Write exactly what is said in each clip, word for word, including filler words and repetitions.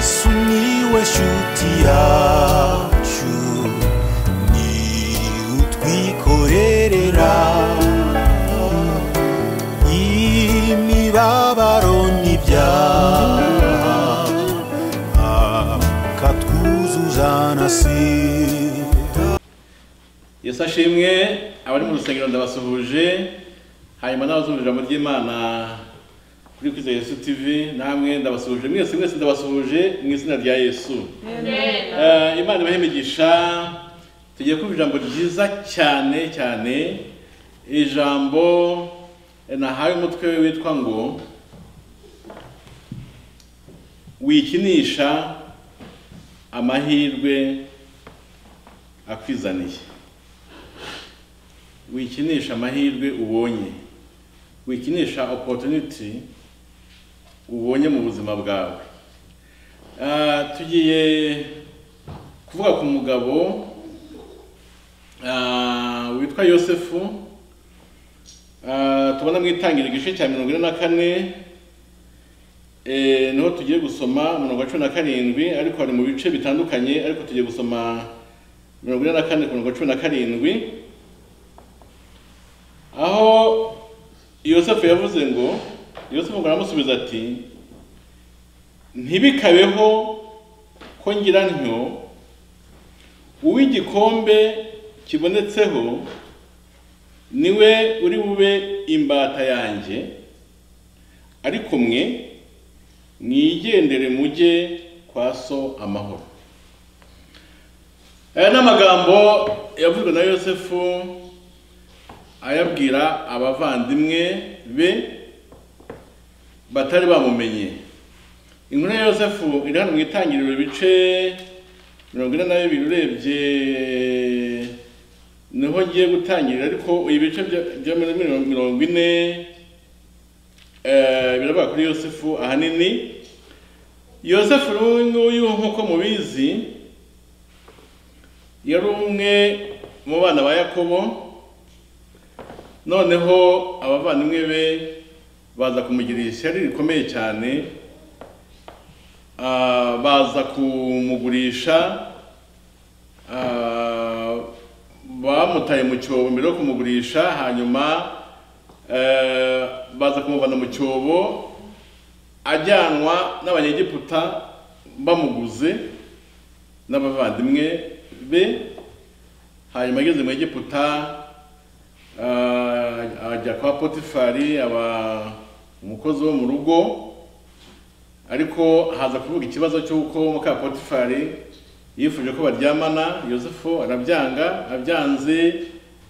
Yesu niwe shuti yacu ni utwikorerera imibabaro n'ibyaha akatwuzuza na sida. Yesu ashimwe. Abari mu rusengero ndabasuhuje, hanyuma n'abazumva ijambo ry'Imana kuri Kwizera Yesu T V, namwe ndabasuhuje mwese mwese ndabasuhuje mu izina rya Yesu. Amen. Uh, Imana ibahemigisha. Tugiye kumva ijambo ryiza cyane cyane, ijambo nahaye umutwe witwa ngo wikinisha amahirwe akwizaniye. Wikinisha amahirwe ubonye, wikinisha opportunity ubonye mu buzima bwawe. Uh, tugiye kuvuga ku mugabo uh, witwa Yosefu. Uh, tubona mu itangira igice cya mirongo ine na kane, eh, niho tugiye gusoma umurongo wa cumi na karindwi, ariko hari mu bice bitandukanye, ariko tugiye gusoma mirongo ine na kane ku murongo wa cumi na karindwi, aho Yosefu yavuze ngo, Yosefu aramusubiza ati, ntibikabeho ko ngira ntyo uw'igikombe kibonetseho niwe uri bube imbata yanjye, ariko mwe mwigendere mujye kwa so amahoro. Aya n'amagambo yavuzwe na Yosefu ayabwira abavandimwe be batari bamumenye. Inkuru ya Yosefu iri hano mu itangiriro ibice mirongo ine na bibiri. Urebye niho ngiye gutangirira, ariko ibice bya mirongo ine biravuga kuri Yosefu ahanini. Yosefu nguyu nk'uko mubizi yari umwe mu bana ba Yakobo. Noneho abavandimwe be baza kumugirira ishyari rikomeye cyane, uh, baza kumugurisha, uh, bamutaye mu cyobo mbere yo kumugurisha, hanyuma uh, baza kumuvana mu cyobo ajyanwa n'abanyegiputa bamuguze n'abavandimwe be. Hanyuma ageze mu Egiputa Uh, ajya kwa Potifari, aba umukozi wo mu rugo, ariko haza kuvuga ikibazo cy'uko muka Potifari yifuje ko baryamana. Yosefu arabyanga, abyanze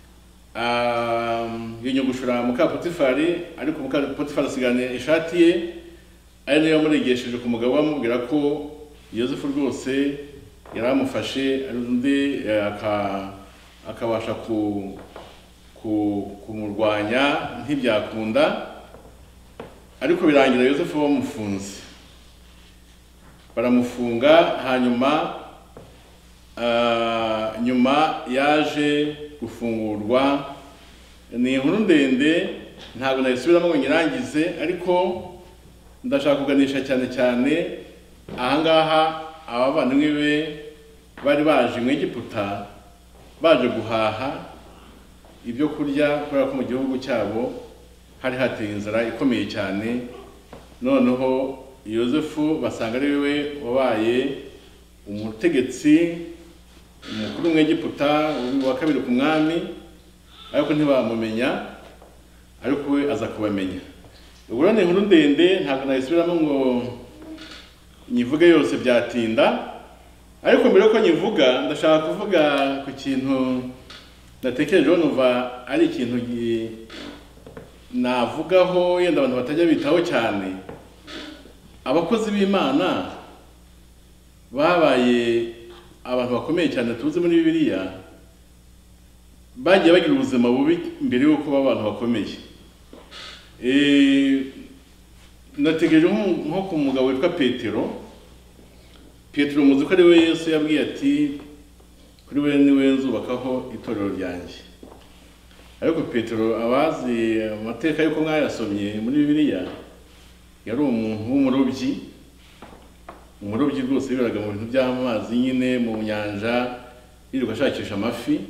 um, yinyogushura muka Potifari, ariko muka Potifari asigana ishati ye, ari nayo yamuregesheje ku mugabo amubwira ko Yosefu rwose yaramufashe, undi aka akabasha ku kumurwanya ntibyakunda, ariko birangira Yosefu bamufunze, baramufunga. Hanyuma uh, nyuma yaje gufungurwa. Ni inkuru ndende ntabwo nayisubiramo ngo nyirangize, ariko ndashaka kuganisha cyane cyane ahangaha abavandimwe be bari baje mu Egiputa, baje guhaha ibyo kurya, kubera ko mu gihugu cyabo hari hateye inzara ikomeye cyane. Noneho Yosefu basanga ari we wabaye umutegetsi umukuru mu Egiputa, wa kabiri ku mwami, ariko ntibamumenya, ariko we aza kubamenya. Ubwo ni inkuru ndende ntabwo nayisubiramo ngo nyivuge yose, byatinda. Ariko mbere yuko nyivuga, ndashaka kuvuga ku kintu natekerejeho numva ari ikintu navugaho yenda abantu batajya bitaho cyane. Abakozi b'Imana babaye abantu bakomeye cyane tuzi muri Bibiliya, bagiye bagira ubuzima bubi mbere yuko baba abantu bakomeye. Eh, natekereje nko ku mugabo witwa Petero. Petero muzi ko ari we Yesu yabwiye ati, kuri we niwe nzubakaho itorero ryanjye. Ariko Petero abazi amateka yuko mwayasomye muri Bibiliya, yari umuntu w'umurobyi, umurobyi rwose biberaga mu bintu by'amazi nyine mu nyanja yirirwa ashakisha amafi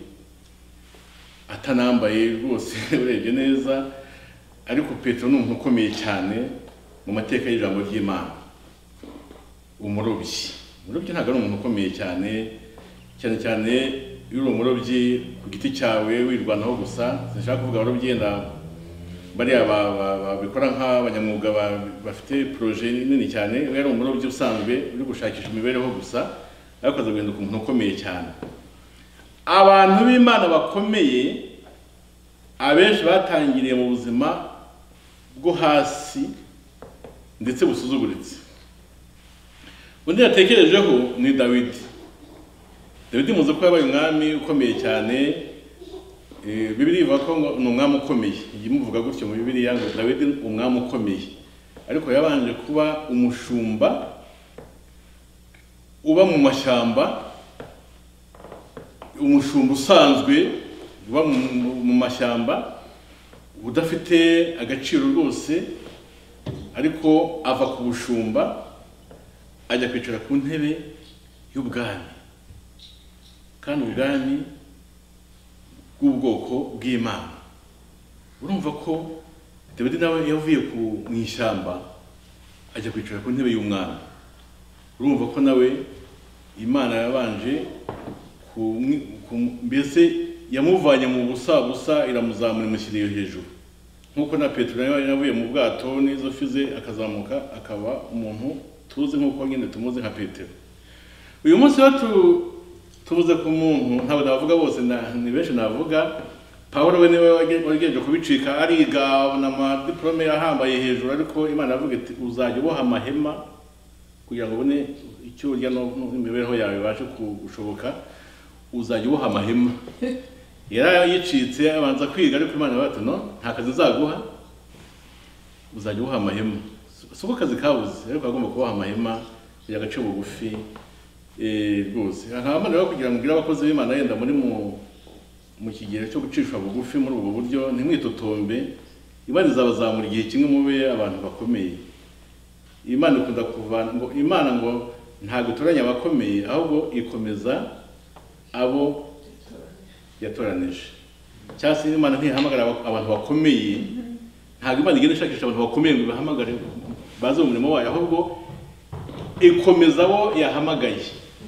atanambaye rwose urebye neza. Ariko Petero ni umuntu ukomeye cyane mu mateka y'ijambo ry'Imana. Umurobyi umurobyi ntabwo ari umuntu ukomeye cyane cyane cyane iyo uri umurobyi ku giti cyawe wirwanaho gusa. Sinshaka kuvuga abarobyi yenda bariya babikora nk'abanyamwuga bafite projet nini cyane. Uyu ari umurobyi usanzwe uri gushakisha imibereho gusa, ariko aza guhinduka umuntu ukomeye cyane. Abantu b'Imana bakomeye abenshi batangiriye mu buzima bwo hasi ndetse busuzuguritse. Undi yatekerejeho ni Dawidi. Dawidi muzi ko yabaye umwami ukomeye cyane. Bibiliya ivuga ko ni umwami ukomeye. Imuvuga gutyo mu Bibiliya ngo Dawidi umwami ukomeye. Ariko yabanje kuba umushumba uba mu mashyamba, umushumba usanzwe uba mu mashyamba udafite agaciro rwose, ariko ava ku bushumba ajya kwicara ku ntebe y'ubwami, kandi ubwami bw'ubwoko bw'Imana. Urumva ko Dawidi nawe yavuye ku mwishyamba ajya kwicara ku ntebe y'umwami. Urumva ko nawe Imana yabanje ku mbese yamuvanye mu busa busa iramuzamura imushyiriye hejuru. Nkuko na Petero nawe yavuye mu bwato n'izo fize akazamuka akaba umuntu tuzi nkuko nyine tumuzi nka Petero. Uyu munsi watu tuvuze ku muntu ntabwo navuga bose, ni benshi navuga. Paulo we niwe wagejeje kubicika, ariga na ma diplome yahambaye hejuru, ariko Imana yavuga iti uzajya uboha amahema kugira ngo ubone icyo urya n'imibereho yawe ibashe gushoboka. Uzajya uboha amahema. Yari yicitse abanza kwiga, ariko Imana yavuga no nta kazi zaguha, uzajya uboha amahema. Suko kazi kabuze, ariko agomba kuboha amahema kugira agace bugufi rwose. Nkaba rero kugira ngo ngire abakozi b'Imana yenda muri mu mu kigero cyo gucishwa bugufi muri ubwo buryo, ntimwitotombe. Imana izabazamura igihe kimwe mube abantu bakomeye. Imana ikunda kuvana ngo Imana ngo ntabwo itoranya abakomeye, ahubwo ikomeza abo yatoranije. Cyase Imana ntihamagara abantu bakomeye, ntabwo Imana igenda ishakisha abantu bakomeye ngo bahamagare baze mu murimo wayo, ahubwo ikomeza abo yahamagaye.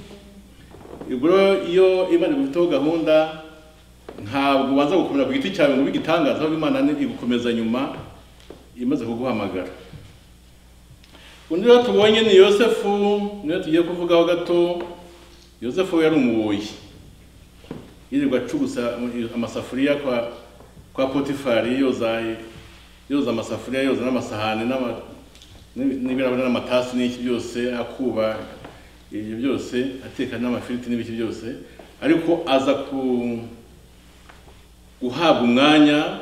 Ubwo iyo Imana igufiteho gahunda ntabwo ubanza gukomera ku giti cyawe ngo bigitangaza, ahubwo Imana igukomeza nyuma imaze kuguhamagara. Undi rero tubonye ni Yosefu, niyo tugiye kuvugaho gato. Yosefu yari umuboyi, yirirwa acugusa amasafuriya kwa kwa Potifari, yoza yoza amasafuriya, yoza n'amasahani n'ibirabura n'amatasi n'iki byose, akuba ibyo byose, ateka n'amafiriti n'ibiki byose. Ariko aza ku guhabwa umwanya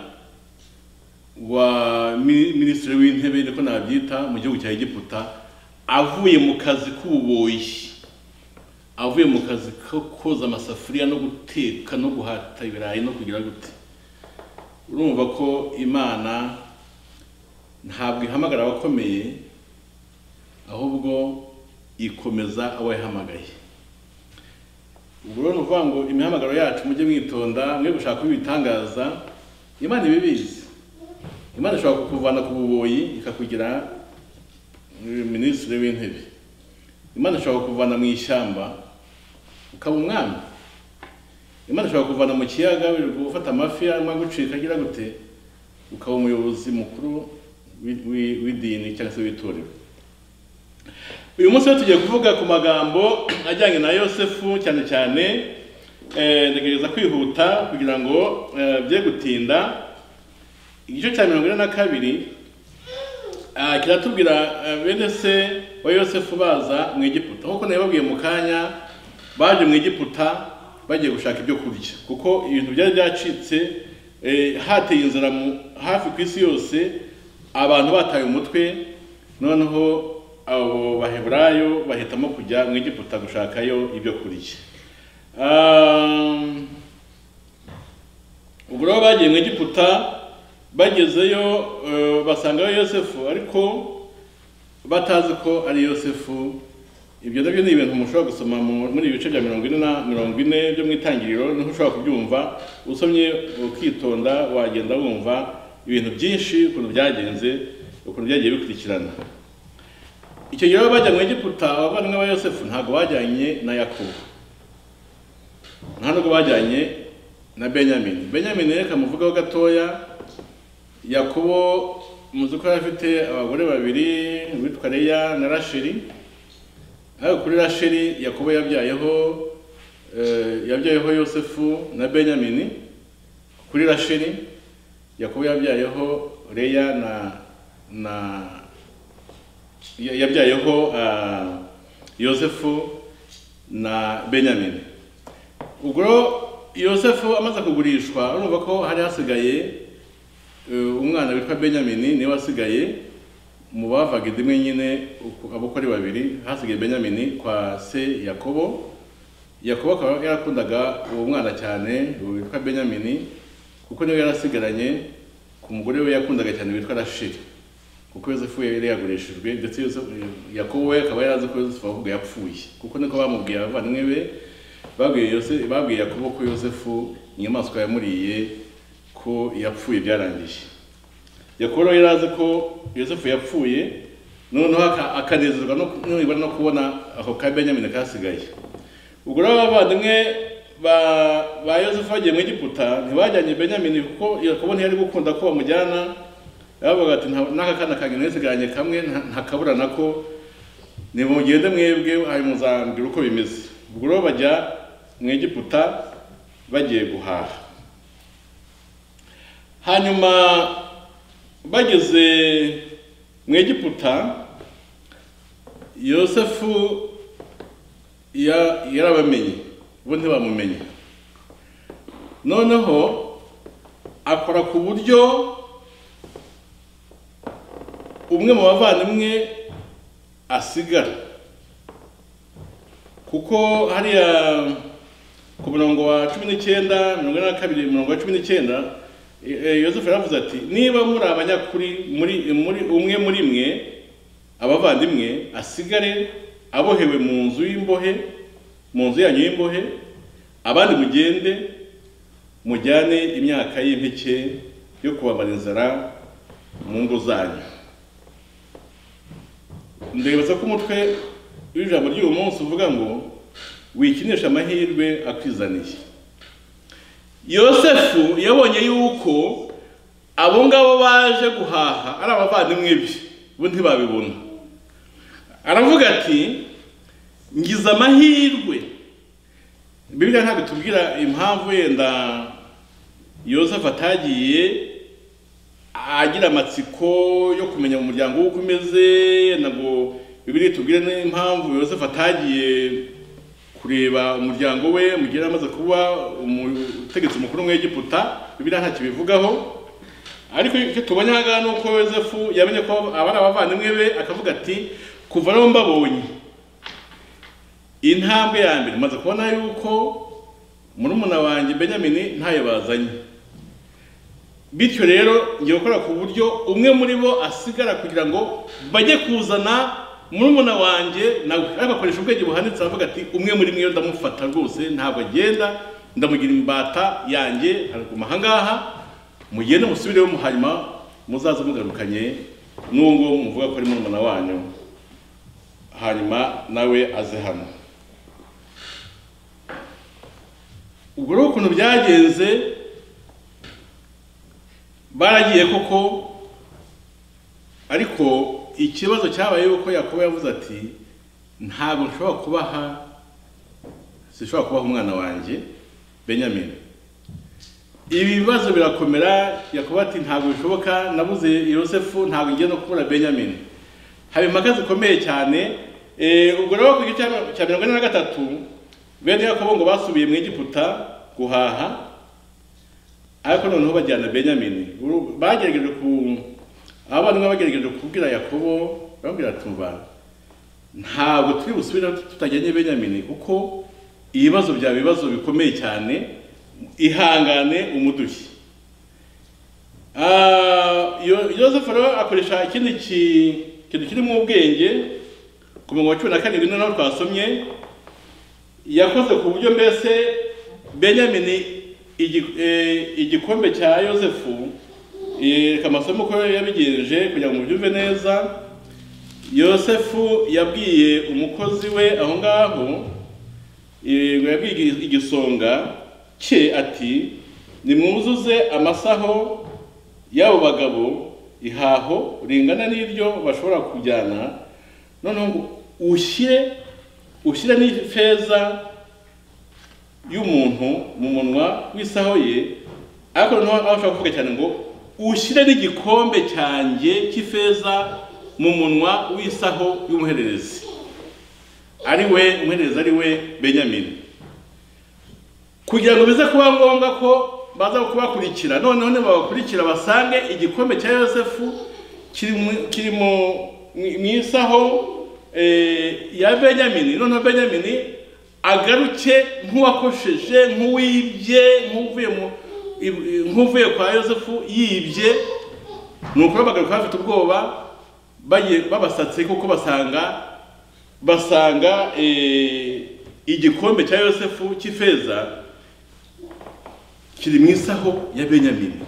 wa minisitiri w'intebe, niko nabyita, mu gihugu cya Egiputa, avuye mu kazi k'ububoyi, avuye mu kazi ko koza amasafuriya no guteka no guhata ibirayi no kugira gute. Urumva ko Imana ntabwo ihamagara abakomeye, ahubwo ikomeza abo yahamagaye. Ubwo rero nuvuga ngo imihamagaro yacu mujye mwitonda, mwe gushaka ibitangaza. Imana ibibizi. Imana ishobora kukuvana ku buboyi ikakugira minisitiri w'intebe. Imana ishobora kukuvana mu ishyamba ukaba umwami. Imana ishobora kukuvana mu kiyaga wirirwa ufata amafi arimo gucika agira gute, ukaba umuyobozi mukuru w'idini cyangwa se w'itorero. Uyu munsi tugiye kuvuga ku magambo ajyanye na Yosefu cyane cyane. Eh ndegereza kwihuta kugira ngo bye gutinda. Igice cya mirongo ine na kabiri ah kiratubwira bene se wa Yosefu baza mu Egiputa. Nkuko nababwiye mu kanya, baje mu Egiputa bagiye gushaka ibyo kurya, kuko ibintu byari byacitse. Eh hateye inzara hafi ku isi yose, abantu bataye umutwe. Noneho abo Baheburayo bahitamo kujya mu Egiputa gushakayo ibyo kurya. Um, ubwo rero bagiye mu Egiputa, bagezeyo uh, basangayo Yosefu, ariko batazi ko ari Yosefu ibyo nabyo ni ibintu mushobora gusoma muri ibice bya mirongo ine na mirongo ine byo mu itangiriro, niho ushobora kubyumva. Usomye ukitonda wagenda wumva ibintu byinshi ukuntu byagenze, ukuntu byagiye bikurikirana. Icyo gihe bajya mu Egiputa, abavandimwe ba Yosefu ntabwo bajyanye na Yakobo, nta nubwo bajyanye na Benyamini. Benyamini reka muvugaho gatoya. Yakobo muzi ko afite abagore babiri bitwa Leya na Rasheli. Ariko kuri Rasheli Yakobo yabyayeho yabyayeho Yosefu na Benyamini. Kuri Rasheli Yakobo yabyayeho Leya na na yabyayeho Yosefu na Benyamini. Ubwo Yosefu amaze kugurishwa, urumva ko hari hasigaye umwana witwa Benyamini, niwe wasigaye mu bavaga idimwe nyine abo ari babiri. Hasigaye Benyamini kwa se Yakobo. Yakobo akaba yarakundaga uwo mwana cyane witwa Benyamini, kuko niwe yarasigaranye ku mugore we yakundaga cyane witwa Rasheli, kuko Yosefu yari yagurishijwe. Ndetse Yakobo we akaba yarazi ko Yosefu ahubwo yapfuye, kuko niko bamubwiye abavandimwe be. Babwiye Yosefu, babwiye Yakobo ko Yosefu inyamaswa yamuriye ko yapfuye byarangiye. Yakobo yarazi ko Yosefu yapfuye, noneho akanezezwa no kubona aho ka Benyamini kasigaye. Ubwo abavandimwe ba ba Yosefu bagiye mu Egiputa, ntibajyanye Benyamini kuko Yakobo ntiyari gukunda ko bamujyana. Yavuga ati n'aka kana kange nesigaranye kamwe ntakabura nako, nimugende mwebwe hari muzambira uko bimeze. Ubwo bajya mu Egiputa bagiye guhaha. Hanyuma bageze mu Egiputa, Yosefu yarabamenye, bo ntibamumenye. Noneho akora ku buryo umwe mu bavandimwe asigara, kuko hariya ku murongo wa cumi n'icyenda, mirongo ine na kabiri, murongo wa cumi n'icyenda, Yosefu yaravuze ati niba muri abanyakuri muri muri umwe muri mwe abavandimwe asigare abohewe mu nzu y'imbohe, mu nzu yanyu y'imbohe, abandi mugende mujyane imyaka y'impeke yo kubamara inzara mu ngo zanyu. Ndebeza ko umutwe w'ijambo ry'uyu munsi uvuga ngo wikinisha amahirwe akwizaniye. Yosefu yabonye yuko abo ngabo baje guhaha ari abavandimwe be, bo ntibabibona. Aravuga ati ngize amahirwe. Bibiliya ntabwo tubwira impamvu yenda Yosefu atagiye agira amatsiko yo kumenya mu muryango uko umeze, nago Bibiliya tubwire n'impamvu Yosefu atagiye kureba umuryango we mugira amaze kuba umutegetsi mukuru mu Egiputa. Bibiliya nta kibivugaho. Ariko icyo tubonye aha nuko Yosefu yamenye ko abari abavandimwe be, akavuga ati kuva no mbabonye intambwe ya mbere maze kubona yuko murumuna wanjye Benyamini ntayo bazanye. Bityo rero ngiye gukora ku buryo umwe muri bo asigara kugira ngo bajye kuzana murumuna wanjye nawe. Agakoresha ubwenge buhanitse, avuga ati umwe muri mwe ndamufata rwose, ntabwo agenda, ndamugira imbata yanjye, haraguma aha ngaha, mugende musubireho mu hanyuma muzaza mugarukanye n'uwo ngo muvuga ko ari murumuna wanyu, hanyuma nawe aze hano. Ubwo rero ukuntu byagenze, baragiye koko. Ariko ikibazo cyabaye yuko Yakobo yavuze ati ntabwo nshobora kubaha sishobora kubaha umwana wanjye Benyamini. Ibi bibazo birakomera. Yakobo ati ntabwo bishoboka, nabuze Yosefu, ntabwo ngiye no kubura Benyamini. Hari impaka zikomeye cyane. Ubwo rero ku gice cya mirongo ine na gatatu bene Yakobo ngo basubiye mu Egiputa guhaha, ariko noneho bajyana Benyamini. Bagerageje ku abana bagerageje kubwira Yakobo, bambwira tumva ntabwo turi busubira tutajyanye Benyamini, kuko ibibazo bya bibazo bikomeye cyane, ihangane umudushyi. Ah Yosefu rero akoresha ikindi kintu kiri mu ubwenge. ku murongo wa cumi na karindwi naho twasomye yakoze ku buryo mbese Benyamini igikombe cya Yosefu reka amasomo ko yabigenje kugira ngo mubyumve neza. Yosefu yabwiye umukozi we aho ngaho yabwiye igisonga cye ati nimwuzuze amasaho y'abo bagabo ihaho ringana n'iryo bashobora kujyana, noneho ngo ushyire ushyire n'ifeza y'umuntu mu munwa w'isaho ye, ariko noneho aho ushaka kuvuga cyane ngo ushyire n'igikombe cyanjye cy'ifeza mu munwa w'isaho y'umuhererezi, ari we umuhererezi ari we Benyamini, kugira ngo bize kuba ngombwa ko baza kubakurikira. Noneho nibabakurikira basange igikombe cya Yosefu kiri mu isaho ya Benyamini. Noneho Benyamini agaruke nk'uwakosheje, nk'uwibye, nk'uvuye kwa Yosefu yibye. Nuko bagaruka bafite ubwoba bagiye babasatse kuko basanga basanga igikombe cya Yosefu cy'ifeza kiri mu isaho ya Benyamini.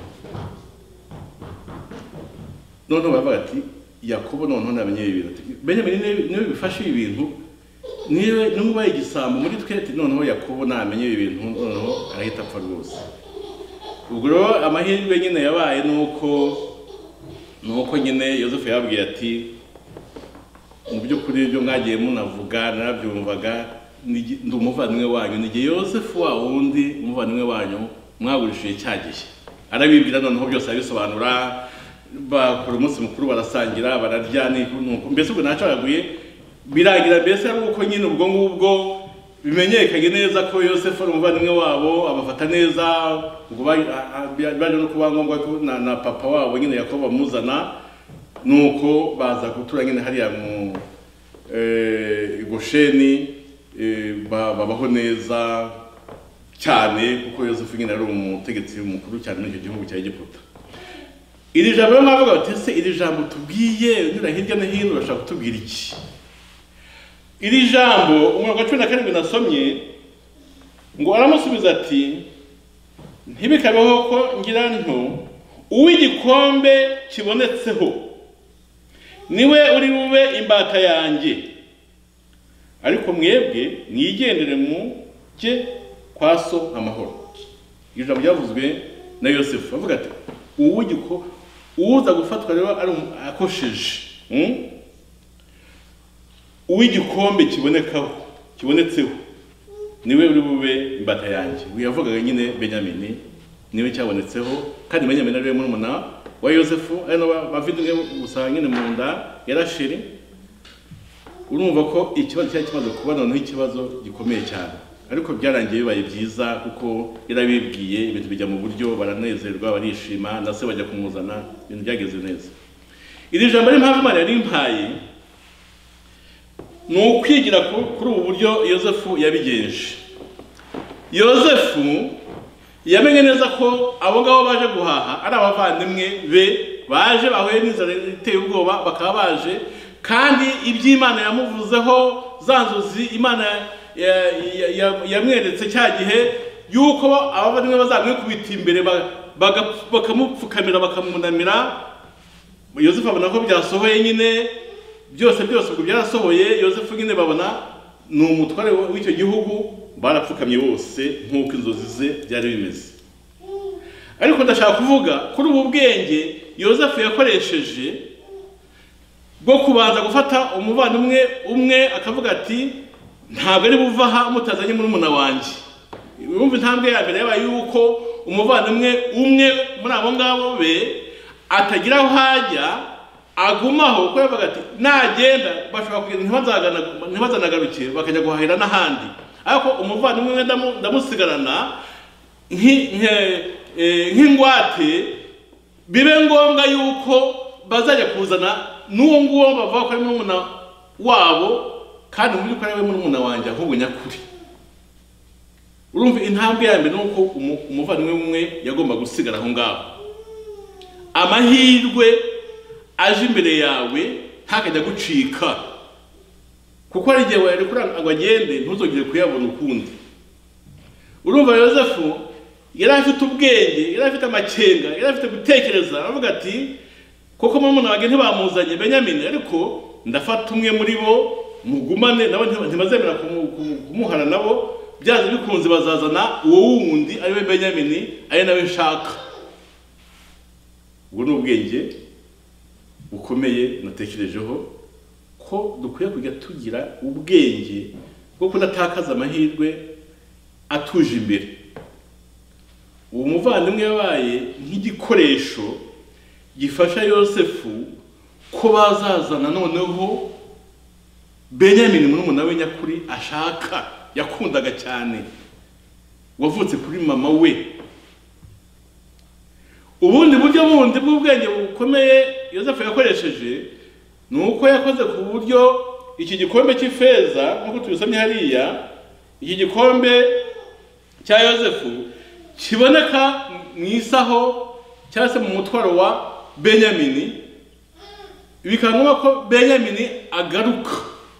Noneho bavuga ati Yakobo noneho namenye ibintu. Benyamini niwe bifashe ibintu, niwe n'ubaye igisambo muri twete. Noneho Yakobo namenye ibintu, noneho arahita apfa rwose. Ubwo rero amahirwe nyine yabaye nuko nuko nyine Yosefu yabwiye ati mu by'ukuri ibyo mwagiye munavuga narabyumvaga, ndi umuvandimwe wanyu, nige Yosefu wa wundi umuvandimwe wanyu mwagurishije cyagiye. Arabibwira noneho byose abisobanura, bakora umunsi mukuru barasangira bararya nuko mbese ubwo nacagaguye biragira mbese ari uko nyine ubwo ngubwo bimenyekanye neza ko Yosefu ari umuvandimwe wabo, abafata neza. Ubwo baje no kuba ngombwa ko na papa wabo nyine Yakobo bamuzana, nuko baza gutura nyine hariya mu Gosheni, babaho neza cyane kuko Yosefu nyine ari umutegetsi mukuru cyane muri icyo gihugu cya Egiputa. Iri jambo rero navuga bati ese iri jambo tubwiye unyura hirya no hino bashaka kutubwira iki? Iri jambo umurongo wa cumi na karindwi nasomye ngo aramusubiza ati ntibikabeho ko ngira nto uw'igikombe kibonetseho niwe uri bube imbata yanjye, ariko mwebwe mwigendere mu cye kwa so amahoro. Iri jambo ryavuzwe na Yosefu avuga ati uw'igiko uza gufatwa rero ari akosheje, uw'igikombe kibonekaho kibonetseho niwe uri bube imbata yanjye. Uyavugaga nyine Benyamini niwe cyabonetseho, kandi Benyamini ari we murumuna wa Yosefu, ari no bafite gusa nyine mu nda yarashiri. Urumva ko ikibazo cyari kimaze kuba noneho ikibazo gikomeye cyane, ariko byarangiye bibaye byiza kuko yarabibwiye ibintu bijya mu buryo, baranezerwa barishima, ndase bajya kumuzana, ibintu byageze neza. Iri jambo ari impamvu Imana yari impaye ni ukwigira kuri ubu buryo Yosefu yabigenje. Yosefu yamenye neza ko abo ngabo baje guhaha ari abavandimwe be, baje bahuye n'inzara iteye ubwoba, bakaba baje kandi iby'Imana yamuvuzeho, za nzozi Imana yamweretse cya gihe yuko abavandimwe bazamwikubita imbere bakamupfukamira bakamunamira. Yosefu abona ko byasohoye nyine, byose byose ubwo byarasohoye. Yosefu nyine babona ni umutware w'icyo gihugu, barapfukamye bose nk'uko inzozi ze byari bimeze. Ariko ndashaka kuvuga kuri ubu bwenge Yosefu yakoresheje bwo kubanza gufata umuvandimwe umwe akavuga ati ntabwo ari buva aha mutazanye muri muna wanjye. Urumva intambwe ya mbere yabaye yuko umuvandimwe umwe muri abo ngabo be atagira aho hajya, agumaho kuko yavuga ati nagenda bashobora kugenda ntibazanagarukire bakajya guhahira n'ahandi, ariko umuvandimwe umwe ndamusigarana nk'ingwate, bibe ngombwa yuko bazajya kuzana n'uwo nguwo bavuga ko ari murumuna wabo, kandi muri ko ari we murumuna wanjye ahubwo nyakuri. Urumva intambwe ya mbere nuko umuvandimwe umwe yagomba gusigara aho ngaho. Amahirwe aje imbere yawe ntakajya gucika. kuko ari igihe wari kuri ngo agende ntuzogire kuyabona ukundi. Urumva Yosefu yari afite ubwenge, yari afite amakenga, yari afite gutekereza, aravuga ati koko mama nabage ntibamuzanye Benyamini, ariko ndafata umwe muri bo mugumane nabo ntibazemera kumuhana, nabo byaza bikunze bazazana uwo wundi ari we Benyamini, ari nawe nshaka. Ubwo ni ubwenge bukomeye natekerejeho ko dukwiye kujya tugira ubwenge bwo kudatakaza amahirwe atuje imbere. Uwo muvandimwe yabaye nk'igikoresho gifasha Yosefu ko bazazana noneho Benyamini murumuna we nyakuri ashaka, yakundaga cyane, wavutse kuri mama we. Ubundi buryo bundi bw'ubwenge bukomeye Yosefu yakoresheje ni uko yakoze ku buryo iki gikombe cy'ifeza nk'uko tubisomye hariya, iki gikombe cya Yosefu kiboneka mu isaho cyangwa se mu mutwaro wa Benyamini, bikangwa ko Benyamini agaruka.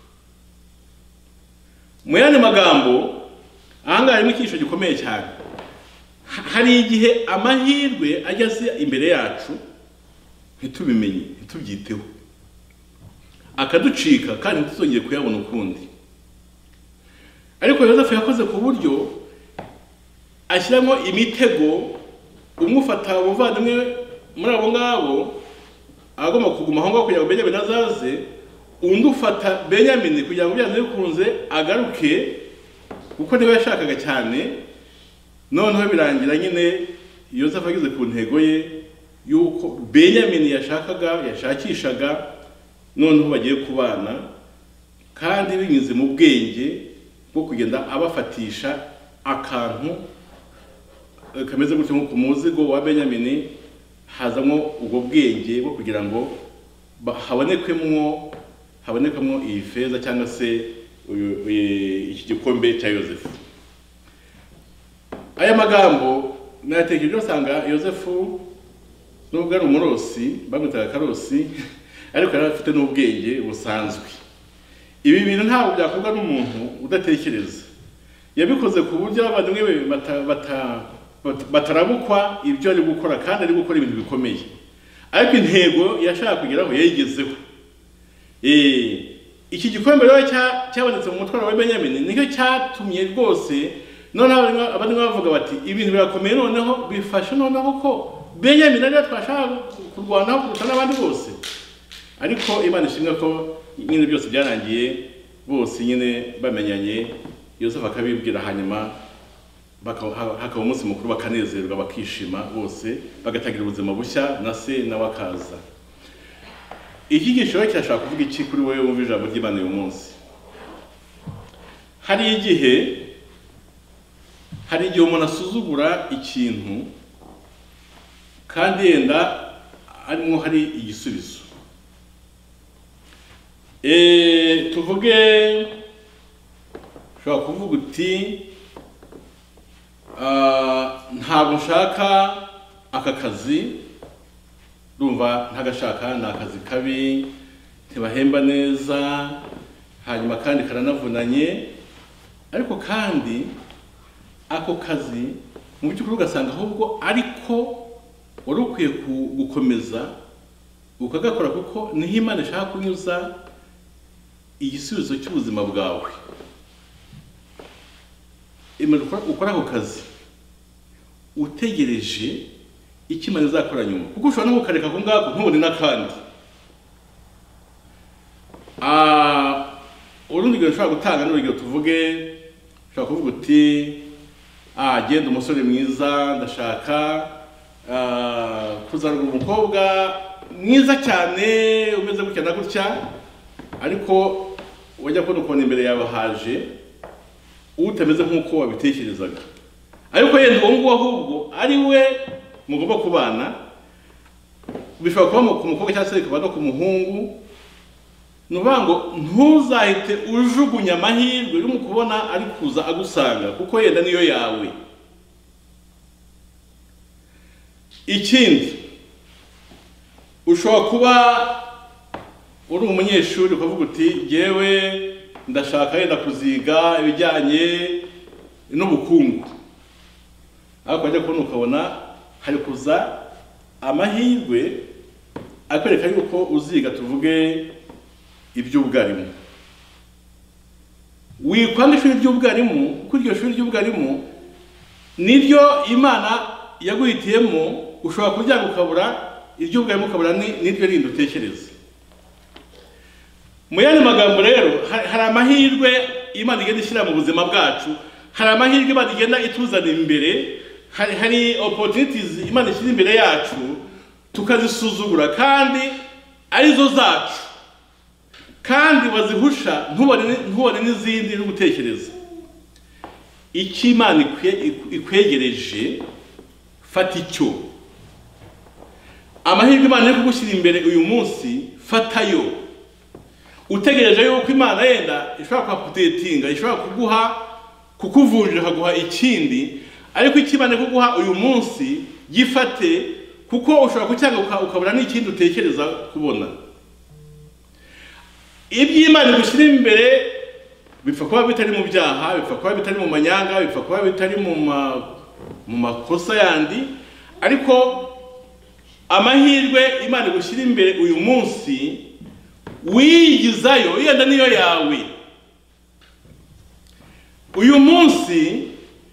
Mu yandi magambo ahangaha harimo icyisho gikomeye cyane. Hari igihe amahirwe ageze imbere yacu ntitubimenye, ntitubyiteho, akaducika kandi ntituzongere kuyabona ukundi. Ariko Yosefu yakoze ku buryo ashyiramo imitego, umufata umuvandimwe muri abo ngabo agomba kuguma aho ngaho kugira ngo Benyamini azaze, undi ufata Benyamini kugira ngo byanze bikunze agaruke kuko niwe yashakaga cyane. Noneho birangira nyine Yosefu ageze ku ntego ye yuko Benyamini yashakaga yashakishaga noneho bagiye kubana, kandi binyuze mu bwenge bwo kugenda abafatisha akantu kameze gutyo nko ku muzigo wa Benyamini, hazamo ubwo bwenge bwo kugira ngo habonekemo habonekamo iyi feza cyangwa se iki gikombe cya Yosefu. Aya magambo natekereje usanga Yosefu nubwo ari umurosi, bamwitaga karosi, ariko yari afite n'ubwenge busanzwe. Ibi bintu ntabwo byakorwa n'umuntu udatekereza. Yabikoze ku buryo abavandimwe be bata batarabukwa ibyo ari gukora, kandi ari gukora ibintu bikomeye. Ariko intego yashaka kugeraho yayigezeho. Eh iki gikombe rero cyabonetse mu mutwaro wa Benyamini nicyo cyatumye rwose none abandi bavuga bati ibintu birakomeye, noneho bifashe noneho ko Benyamini ari twashaka kurwana kuruta n'abandi bose. Ariko Imana ishimwe ko nyine byose byarangiye, bose nyine bamenyanye, Yosefu akabibwira, hanyuma hakaba umunsi mukuru bakanezerwa bakishima bose, bagatangira ubuzima bushya na se nawe akaza. Iki gishoro kirashaka kuvuga iki kuri wowe wumva ijambo ry'Imana uyu munsi? Hari igihe hari igihe umuntu asuzugura ikintu kandi yenda arimo hari igisubizo. Eh tuvuge ushobora kuvuga uti ntabwo nshaka aka kazi, ndumva ntagashaka, ni akazi kabi, ntibahemba neza, hanyuma kandi karanavunanye. Ariko kandi ako kazi mu by'ukuri ugasanga ahubwo ariko wari ukwiye gukomeza ukagakora, kuko niho Imana ishaka kunyuza igisubizo cy'ubuzima bwawe. Imana ukora ako kazi utegereje icyo Imana izakora nyuma, kuko ushobora no gukareka ko ngako ntubone n'akandi. Ah urundi rugero ushobora gutanga n'urugero, tuvuge ushobora kuvuga uti ah genda umusore mwiza, ndashaka ah kuzarura umukobwa mwiza cyane umeze gutya na gutya, ariko wajya kubona ukuntu imbere yawe haje utameze nk'uko wabitekerezaga, ariko yenda uwo nguwo ahubwo ari we mugomba kubana. Bishobora kuba ku mukobwa cyangwa se bikaba no ku muhungu. Nuvuga ngo ntuzahite ujugunya amahirwe uri mu kubona ari kuza agusanga, kuko yenda niyo yawe. Ikindi ushobora kuba uri umunyeshuri ukavuga uti jewe ndashaka yenda kuziga ibijyanye n'ubukungu, ariko wajya kubona ukabona hari kuza amahirwe akwereka yuko uziga tuvuge iby'ubwarimu. Wikwanga ishuri ry'ubwarimu kuko iryo shuri ry'ubwarimu niryo Imana yaguhitiyemo, ushobora kujya ukabura iry'ubwarimu ukabura n'iryo rindi utekereza. Mu yandi magambo rero hari amahirwe Imana igenda ishyira mu buzima bwacu, hari amahirwe Imana igenda ituzana imbere, hari hari opportunities Imana ishyira imbere yacu tukazisuzugura kandi arizo zacu, kandi wazihusha ntubone ntubone n'izindi no gutekereza. Iki Imana ikwegereje fata icyo. Amahirwe Imana yo kugushyira imbere uyu munsi fatayo, utegereje yuko Imana yenda ishobora kukutetinga, ishobora kuguha kukuvunjira kaguha ikindi, ariko iki Imana kuguha uyu munsi gifate, kuko ushobora kucyanga ukabura n'ikindi utekereza kubona. Ibyo Imana igushyira imbere bipfa kuba bitari mu byaha, bipfa kuba bitari mu manyanga, bipfa kuba bitari mu mu makosa yandi, ariko amahirwe Imana igushyira imbere uyu munsi wiyigizayo yenda niyo yawe. Uyu munsi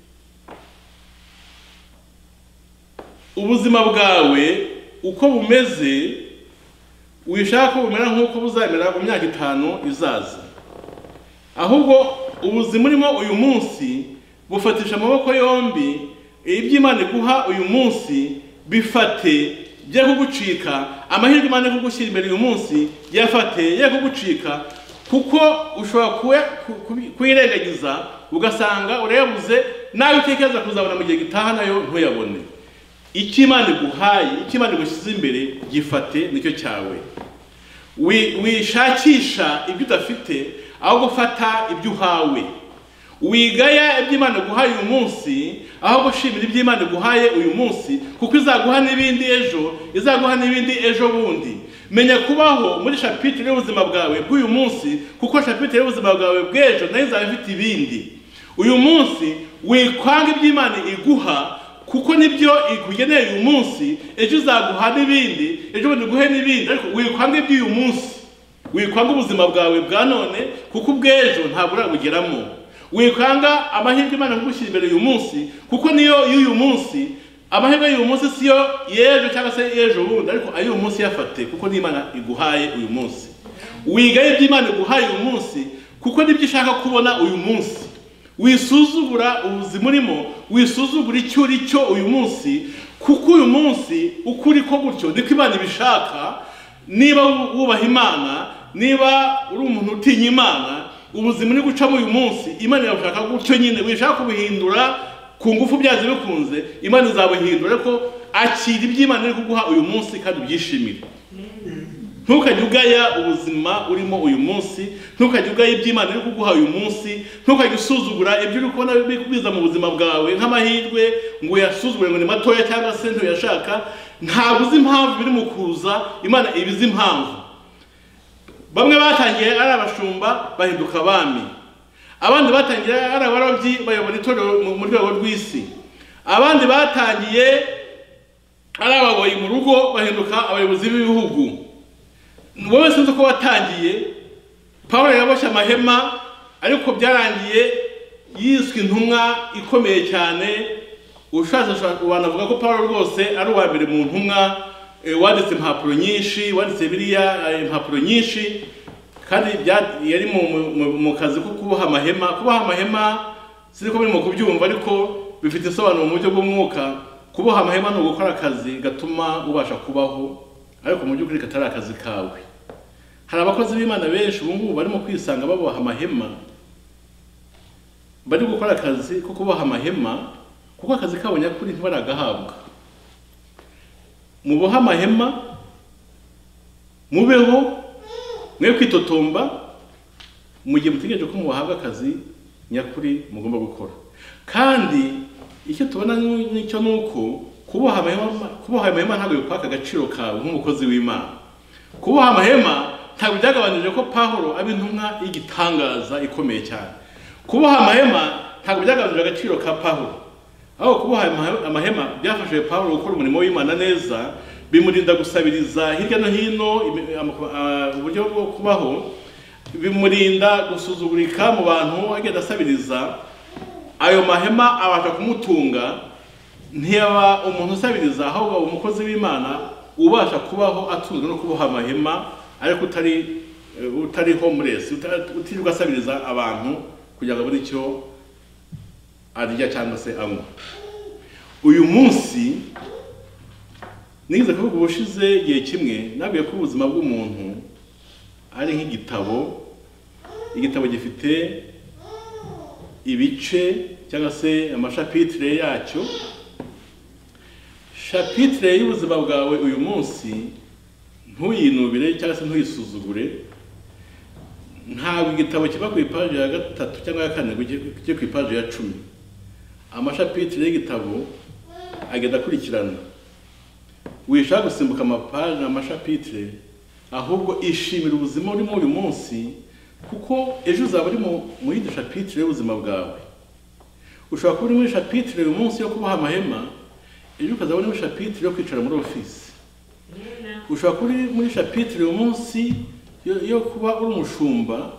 ubuzima bwawe uko bumeze wishaka ko bumera nk'uko buzamera mu myaka itanu izaza, ahubwo ubuzima urimo uyu munsi bufatisha amaboko yombi. Iby'Imana iguha uyu munsi bifate bye kugucika, amahirwe Imana kugushyira imbere uyu munsi yafate ye kugucika, kuko ushobora kuyirengagiza ugasanga urayabuze nawe utekereza kuzabona mu gihe gitaha nayo ntuyabone. Iki Imana iguhaye, iki Imana igushyize imbere gifate nicyo cyawe. Wishakisha ibyo udafite aho gufata ibyo uhawe. Wigaya ibyo Imana iguhaye uyu munsi aho gushimira ibyo Imana iguhaye uyu munsi, kuko izaguha n'ibindi ejo, izaguha n'ibindi ejo bundi. Menya kubaho muri chapitre y'ubuzima bwawe bw'uyu munsi, kuko chapitre y'ubuzima bwawe bw'ejo nayo izaba ifite ibindi. Uyu munsi wikwanga ibyo Imana iguha, kuko nibyo ikugeneye uyu munsi, ejo izaguha n'ibindi, ejo bundi guhe n'ibindi, ariko wikwanga ibyo uyu munsi. Wikwanga ubuzima bwawe bwa none, kuko ubw'ejo ntabwo urabugeramo. Wikwanga amahirwe Imana kugushyira imbere uyu munsi, kuko niyo y'uyu munsi. Amahirwe y'uyu munsi siyo yejo cyangwa se yejo bundi, ariko ayo uyu munsi yafate, kuko ni Imana iguhaye uyu munsi. Wigaye ibyo Imana iguhaye uyu munsi, kuko nibyo ishaka kubona uyu munsi. Wisuzugura ubuzima urimo, wisuzugura icyo uri cyo uyu munsi, kuko uyu munsi ukuri ko gutyo niko Imana ibishaka. Niba wubaha Imana, niba uri umuntu utinya Imana, ubuzima uri gucamo uyu munsi Imana irashaka gutyo nyine. Wishaka kubihindura ku ngufu byaze bikunze, Imana izabuhindura, ko akira ibyo Imana iri kuguha uyu munsi kandi ubyishimire. Ntukajye ugaya ubuzima urimo uyu munsi, ntukajye ugaya ibyo Imana iri kuguha uyu munsi, ntukajye usuzugura ibyo uri kubona bikubiza mu buzima bwawe nk'amahirwe ngo uyasuzugure ngo ni matoya cyangwa se ntuyashaka. Ntabwo uzi impamvu biri mu kuza, Imana ibizi impamvu. Bamwe batangiye ari abashumba bahinduka abami, abandi batangiye ari abarobyi bayobora itorero mu rwego rw'isi, abandi batangiye ari ababoyi mu rugo bahinduka abayobozi b'ibihugu. Wowe sinzi ko watangiye. Pawulo yaboshye amahema, ariko byarangiye yiswe intumwa ikomeye cyane. Ushatse wanavuga ko Pawulo rwose ari uwa mbere mu ntumwa, wanditse impapuro nyinshi, wanditse Bibiliya impapuro nyinshi, kandi yari mu kazi ko kuboha amahema. Kuboha amahema siko ko birimo kubyumva, ariko bifite isobanuro mu buryo bw'umwuka. Kuboha amahema no gukora akazi gatuma ubasha kubaho, ariko mu by'ukuri katari akazi kawe. Hari abakozi b'Imana benshi ubu ngubu barimo kwisanga baboha amahema, bari gukora akazi ko kuboha amahema, kuko akazi kabo nyakuri ntibaragahabwa. Muboha amahema, mubeho, mwe kwitotomba, mu gihe mutegereje ko mubahabwa akazi nyakuri mugomba gukora. Kandi icyo tubona n'icyo nuko kuboha amahema, kuboha amahema ntabwo bikwaka agaciro kawe nk'umukozi w'Imana. Kuboha amahema ntabwo byagabanije ko Pawulo aba intumwa y'igitangaza ikomeye cyane. Kuboha amahema ntabwo byagabanije agaciro ka Pawulo, aho kuboha amahema byafashije Pawulo gukora umurimo w'Imana neza, bimurinda gusabiriza hirya no hino uburyo bwo kubaho, bimurinda gusuzugurika mu bantu agenda asabiriza. Ayo mahema abasha kumutunga, ntiyaba umuntu usabiriza, ahubwo umukozi w'Imana ubasha kubaho atunzwe no kuboha amahema, ariko utari utari homeless, utirirwa asabiriza abantu kugira ngo abone icyo arya cyangwa se anywa. Uyu munsi nize kuvuga ubushize igihe kimwe nabwiye ko ubuzima bw'umuntu ari nk'igitabo. Igitabo gifite ibice cyangwa se amashapitire yacyo. Shapitire y'ubuzima bwawe uyu munsi ntuyinubire cyangwa se ntuyisuzugure. Ntabwo igitabo kiba ku ipaji ya gatatu cyangwa ya kane kujye ku ipaji ya cumi. Amashapitire y'igitabo agenda akurikirana. Wishaka gusimbuka amapaji n'amashapitire, ahubwo ishimira ubuzima urimo uyu munsi, kuko ejo uzaba uri mu yindi shapitire y'ubuzima bwawe. Ushobora kuba uri muri shapitire uyu munsi yo kuboha amahema, ejo ukazaba uri muri shapitire yo kwicara muri ofisi. Ushobora kuba uri muri shapitire uyu munsi yo kuba uri umushumba,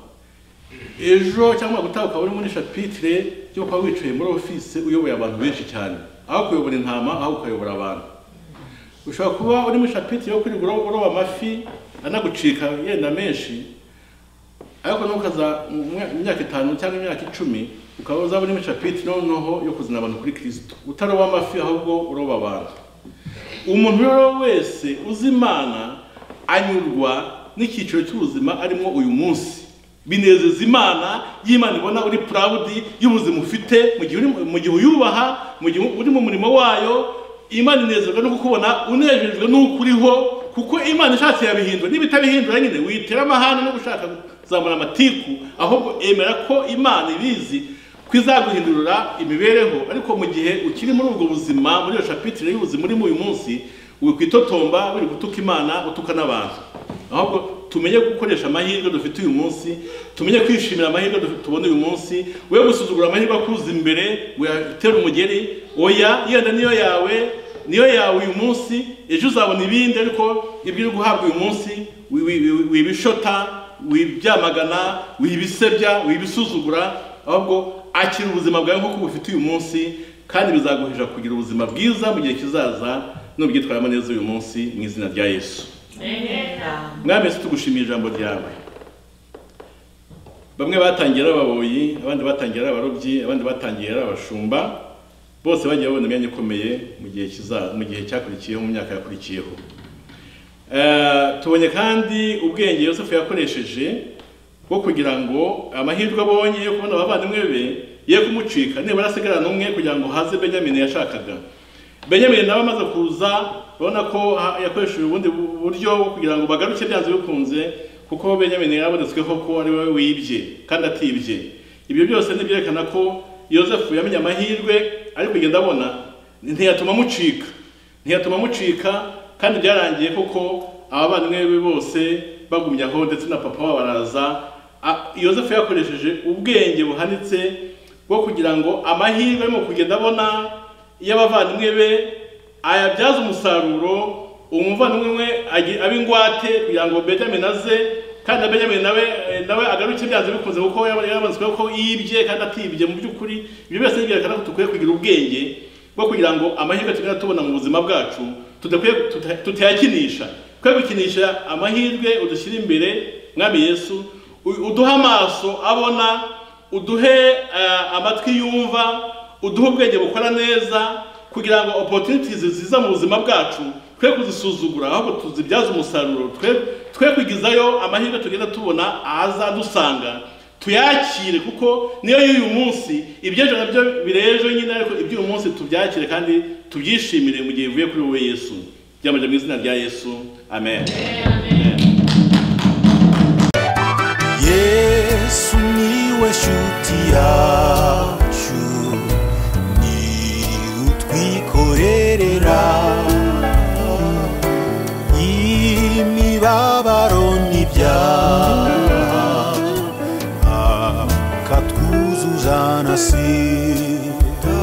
ejo cyangwa gutaha ukaba uri muri shapitire yo kuba wicaye muri ofisi uyoboye abantu benshi cyane, aho kuyobora intama aho ukayobora abantu. Ushobora kuba uri muri shapitire yo kwirirwa uroba amafi anagucika yenda menshi, ariko nukaza mu myaka itanu cyangwa imyaka icumi ukaba uzaba uri muri shapitire noneho yo kuzana abantu kuri Kristo, utaroba amafi ahubwo uroba abantu. Umuntu rero wese uzi Imana anyurwa n'icyiciro cy'ubuzima arimo uyu munsi. Binezeza Imana y'Imana ibona uri proud y'ubuzima ufite mu gihe uri mu gihe uyubaha, mu gihe uri mu murimo wayo. Imana inezezwa no kukubona unejejwe n'ukuriho, kuko Imana ishatse yabihindura. Niba itabihindura nyine witera amahane no gushaka kuzamura amatiku, ahubwo emera ko Imana ibizi kwizaguhindurira imibereho. Ariko mu gihe ukiri muri ubwo buzima, muri iyo shapitire y'ubuzima urimo uyu munsi, wikwitotomba uri gutuka Imana utuka n'abantu. Ahubwo tumenye gukoresha amahirwe dufite uyu munsi, tumenye kwishimira amahirwe tubona uyu munsi. Wewe gusuzugura amahirwe akuza imbere, wetera umugeri, oya yenda niyo yawe, niyo yawe uyu munsi, ejo uzabona ibindi. Ariko ibyo uri guhabwa uyu munsi wibishota, wibyamagana, wibisebya, wibisuzugura, ahubwo akira ubuzima bwawe nk'uko bufite uyu munsi, kandi bizaguhesha kugira ubuzima bwiza mu gihe kizaza n'ubyitwaramo neza uyu munsi, mu izina rya Yesu. Mwami Yesu, tugushimiye ijambo ryawe. Bamwe batangira ababoyi, abandi batangira abarobyi, abandi batangira abashumba, bose bagiye babona imyanya ikomeye mu gihe kiza mu gihe cyakurikiyeho, mu myaka yakurikiyeho. Eh tubonye kandi ubwenge Yosefu yakoresheje bwo kugira ngo amahirwe abonye yo kubona abavandimwe be ye kumucika, niba arasigara n'umwe kugira ngo haze Benjamin yashakaga. Benjamin nawe amaze kuza, babona ko yakoresheje ubundi buryo kugira ngo bagaruke byanze bikunze, kuko Benjamin yarabonetsweho ko ari we wibye kandi atibye. Ibyo byose nibyerekana ko Yosefu yamenye amahirwe, ariko kugenda abona ntiyatuma mucika, ntiyatuma mucika kandi byarangiye kuko abavandimwe be bose bagumye aho, ndetse na papa wabo baraza. Yosefu yakoresheje ubwenge buhanitse bwo kugira ngo amahirwe arimo kugenda abona y'abavandimwe be ayabyaza umusaruro. Umuvandimwe we abingwate kugira ngo Benjamin aze, kandi Benjamin nawe nawe agaruke byanze bikunze kuko yabanzwe ko yibye kandi atibye. Mu by'ukuri ibyo byose byerekana ko tukwiye kugira ubwenge bwo kugira ngo amahirwe tugenda tubona mu buzima bwacu tudakwiye tutayakinisha. Kwe gukinisha amahirwe udushyira imbere. Mwami Yesu, uduha amaso abona, uduhe amatwi yumva, uduhe ubwenge bukora neza, kugira ngo opportunities ziza mu buzima bwacu twe kuzisuzugura, ahubwo tuzibyaza umusaruro. Twe twe kwigizayo amahirwe tugenda tubona ahazadusanga, tuyakire, kuko niyo y'uyu munsi. Ibyejo nabyo birejo nyine, ariko iby'uyu munsi tubyakire kandi tubyishimire mu gihe bivuye kuri wowe Yesu. Byamaje mu izina rya Yesu, amen. Amen. Yesu niwe shuti yacu, ni utwikorerera imibabaro n'ibyaha. uzuzana si